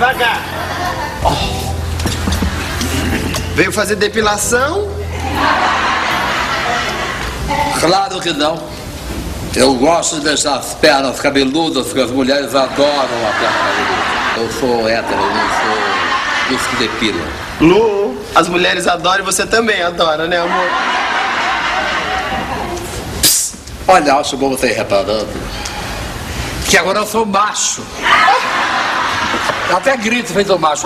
devagar. Veio fazer depilação? Claro que não. Eu gosto de deixar as pernas cabeludas, porque as mulheres adoram a perna cabeluda. Eu sou hétero, eu não sou dos que depilam. Lu, as mulheres adoram e você também adora, né, amor? Psst. Olha, acho bom você ir reparando que agora eu sou macho. Até grito feito macho.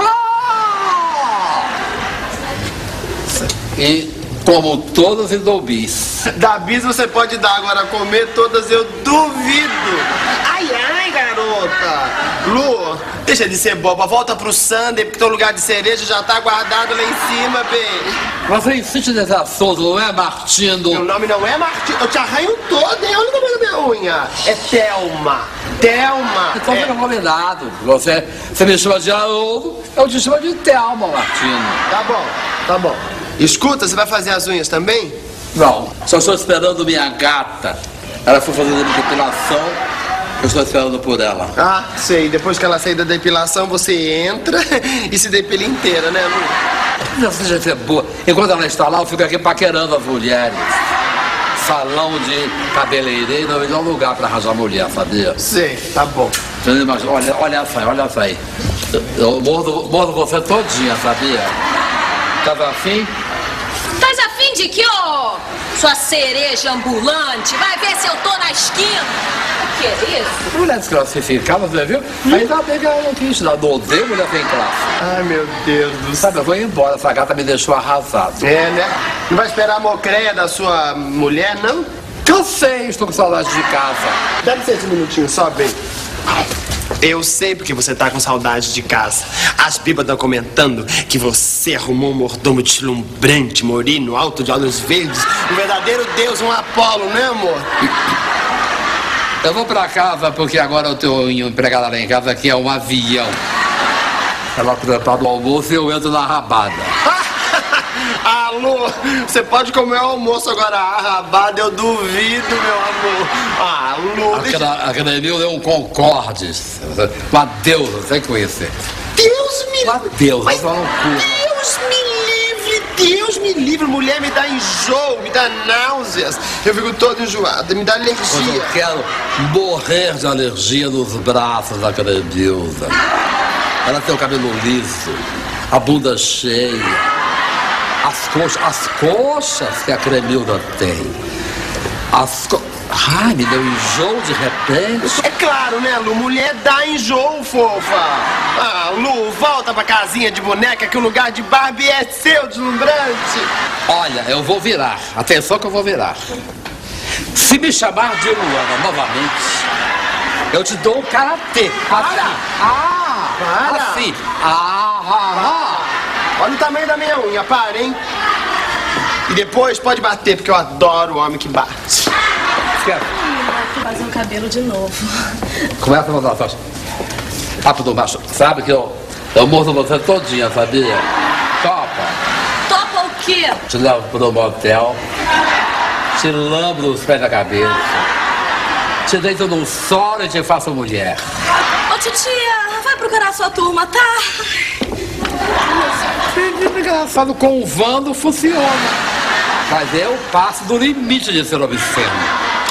E como todas e dou bis. Da bis você pode dar, agora comer todas eu duvido. Ai, ai, garota. Lu, deixa de ser boba, volta pro Sunday, porque teu lugar de cereja já tá guardado lá em cima, bem. Você insiste nesse assunto, não é, Martino? Meu nome não é Martino, eu te arranho todo, hein? Olha o tamanho da minha unha. É Thelma. Thelma. Então fica combinado. Você me chama de Haroldo, eu te chamo de Thelma, Martino. Tá bom, tá bom. Escuta, você vai fazer as unhas também? Não, só estou esperando minha gata. Ela foi fazer a depilação, eu estou esperando por ela. Ah, sei. Depois que ela sair da depilação, você entra e se depila inteira, né, Lu? Não seja ser boa. Enquanto ela está lá, eu fico aqui paquerando as mulheres. Salão de cabeleireiro é o melhor lugar para arranjar mulher, sabia? Sei, tá bom. Mas olha essa aí. Eu mordo você todinha, sabia? Tava afim? Tás afim de quê, ô? Sua cereja ambulante? Vai ver se eu tô na esquina. O que é isso? Mulher desclassificada, você viu? Ainda bem que ela não quis dar. Não odeio mulher sem classe. Ai, meu Deus do céu. Sabe, eu vou embora. Essa gata me deixou arrasado. É, né? Não vai esperar a mocreia da sua mulher, não? Cansei, estou com saudade de casa. Dá licença um minutinho, só bem. Eu sei porque você tá com saudade de casa. As bibas estão comentando que você arrumou um mordomo deslumbrante, moreno, alto de olhos verdes, um verdadeiro deus, um Apolo, né, amor? Eu vou pra casa porque agora eu tenho empregada lá em casa que é um avião. Ela prepara o almoço e eu entro na rabada. Alô, você pode comer o almoço agora, a rabada eu duvido, meu amor. Alô, Aquele meu é um Concorde. Uma deusa, sem conhecer. Deus me livre. Uma deusa, Mas só loucura. Deus me livre, mulher me dá enjoo, me dá náuseas. Eu fico toda enjoada, me dá Mas eu alergia. quero morrer de alergia nos braços daquela deusa. Ela tem o cabelo liso, a bunda cheia, as coxas que a Cremilda tem. Ai, me deu enjoo de repente. É claro, né, Lu? Mulher dá enjoo, fofa. Ah, Lu, volta pra casinha de boneca que o lugar de Barbie é seu, deslumbrante. Olha, eu vou virar. Atenção que eu vou virar. Se me chamar de Luana novamente, eu te dou um karatê. Para! Para! Assim. Olha o tamanho da minha unha, para, hein? E depois pode bater, porque eu adoro o homem que bate. Vou fazer o cabelo de novo. Começa a mandar a faixa. Rápido, macho. Sabe que eu mordo você todinha, sabia? Topa. Topa o quê? Te levo pro motel. Te lambo nos pés da cabeça. Te deito num solo e te faço mulher. Ô, titia, vai procurar sua turma, tá? Engraçado, com o Vando funciona. Mas eu passo do limite de ser obsceno.